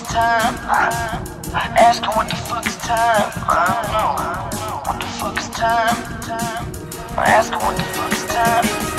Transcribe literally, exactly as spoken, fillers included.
time? Ask her what the fuck is time? I don't know. What the fuck is time? Ask her what the fuck is time?